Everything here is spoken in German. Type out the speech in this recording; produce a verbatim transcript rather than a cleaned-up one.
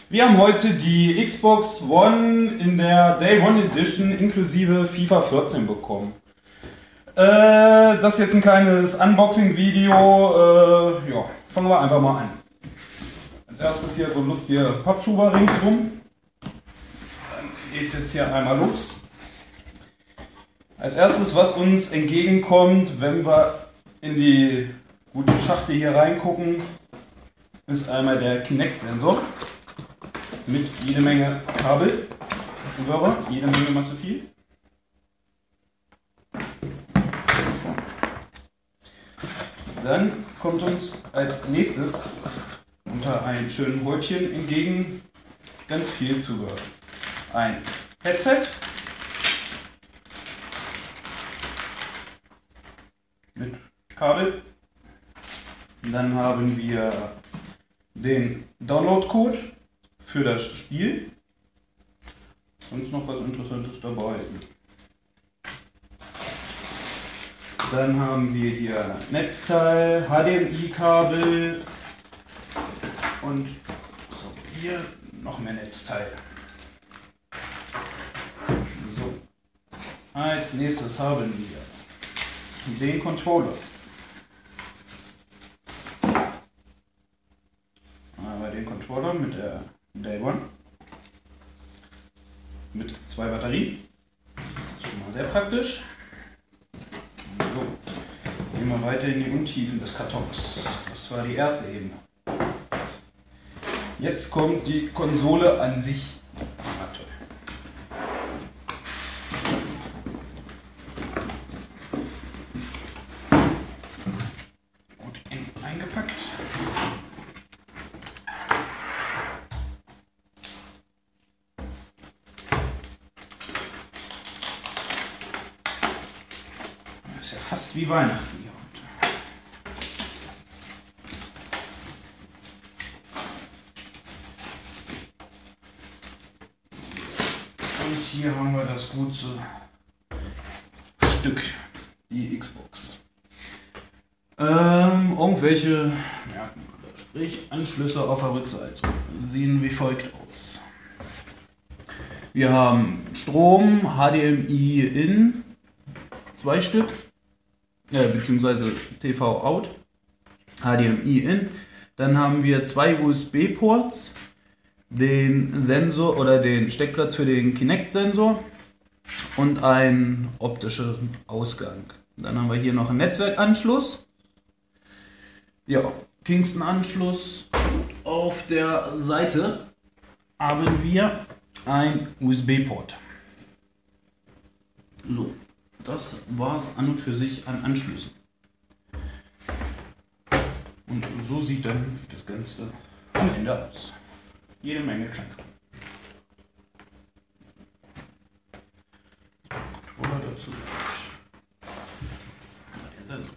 Wir haben heute die Xbox One in der Day One Edition inklusive FIFA vierzehn bekommen. Äh, das ist jetzt ein kleines Unboxing-Video. Äh, ja, fangen wir einfach mal an. Als erstes hier so ein lustiger Pappschuber ringsrum. Dann geht es jetzt hier einmal los. Als erstes, was uns entgegenkommt, wenn wir in die gute Schachtel hier reingucken, ist einmal der Kinect-Sensor mit jede Menge Kabel, jede Menge Masse viel. Dann kommt uns als nächstes unter einem schönen Häubchen entgegen ganz viel Zubehör. Ein Headset mit Kabel. Dann haben wir den Download-Code für das Spiel. Sonst noch was Interessantes dabei. Dann haben wir hier Netzteil, H D M I-Kabel und so, hier noch mehr Netzteil. So. Als nächstes haben wir den Controller. Aber den Controller mit der Day One mit zwei Batterien. Das ist schon mal sehr praktisch. So, gehen wir weiter in die Untiefen des Kartons. Das war die erste Ebene. Jetzt kommt die Konsole an sich. Gut eng eingepackt. Das ist ja fast wie Weihnachten hier heute. Und hier haben wir das gute Stück, die Xbox. Ähm, irgendwelche, ja, sprich Anschlüsse auf der Rückseite sehen wie folgt aus. Wir haben Strom, H D M I in, zwei Stück. Ja, beziehungsweise T V out, H D M I in. Dann haben wir zwei U S B-Ports, den Sensor oder den Steckplatz für den Kinect-Sensor und einen optischen Ausgang. Dann haben wir hier noch einen Netzwerkanschluss. Ja, Kingston-Anschluss. Auf der Seite haben wir ein U S B-Port. So. Das war es an und für sich an Anschlüssen. Und so sieht dann das Ganze am Ende aus. Jede Menge Kleinkram. Controller dazu. Den Sensor.